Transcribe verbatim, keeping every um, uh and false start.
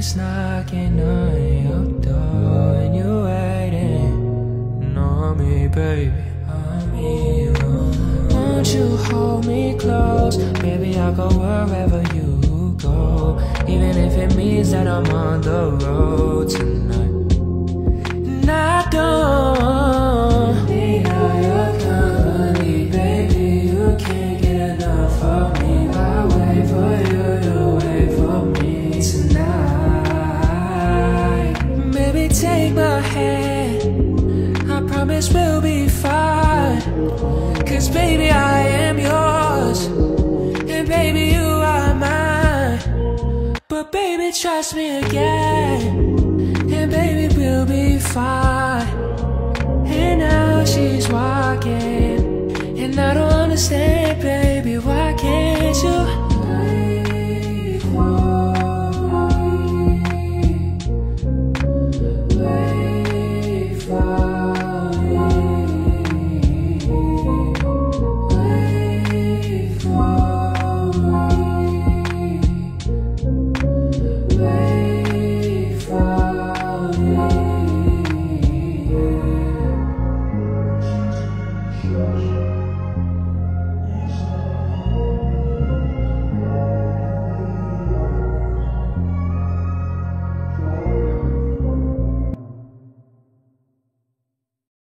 is knocking on your door and you're waiting on me, baby, on me. Won't you hold me close? Baby, I'll go wherever you go, even if it means that I'm on the road tonight. And I don't need all your company, baby, you can't get enough of me. I'll wait for you to wait for me tonight. Baby, take my hand, I promise we'll be fine. Cause baby, I am yours, and baby, you are mine. But baby, trust me again, and baby, we'll be fine. And now she's walking, and I don't understand, baby, why can't you wait for me? Wait for me.